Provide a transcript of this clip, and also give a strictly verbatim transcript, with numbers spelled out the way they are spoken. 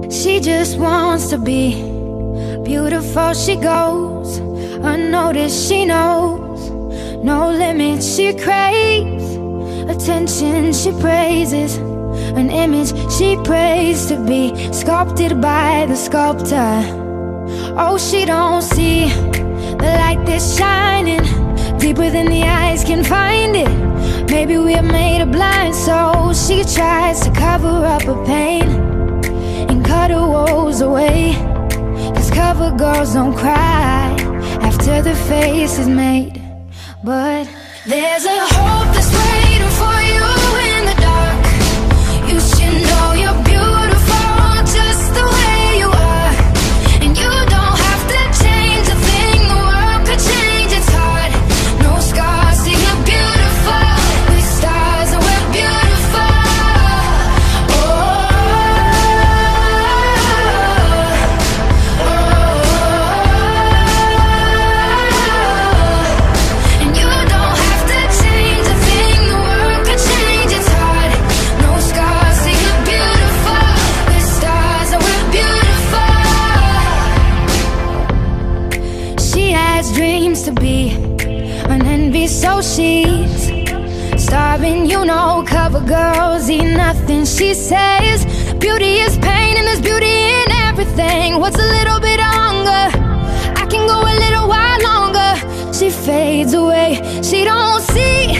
She just wants to be beautiful. She goes unnoticed, she knows no limits. She craves attention, she praises an image she prays to be sculpted by the sculptor. Oh, she don't see the light that's shining deeper than the eyes can find it. Maybe we're made of blind souls. She tries to cover up her pain and cut her woes away, 'cause cover girls don't cry after the face is made. But there's a hope that's waiting for you in the dark. You should know you're beautiful just the way you are, and you don't have to change a thing. The world could change, it's hard. No scars, see you're beautiful. We're stars and we're beautiful. Oh, oh, oh. And you don't have to change a thing. The world could change, it's hard. No scars, see you're beautiful. We're stars and we're beautiful. She has dreams to be an envy, so she's starving. You know, cover girls eat nothing. She says beauty is pain and there's beauty in everything. What's a little bit of hunger? I can go a little while longer. She fades away. She don't see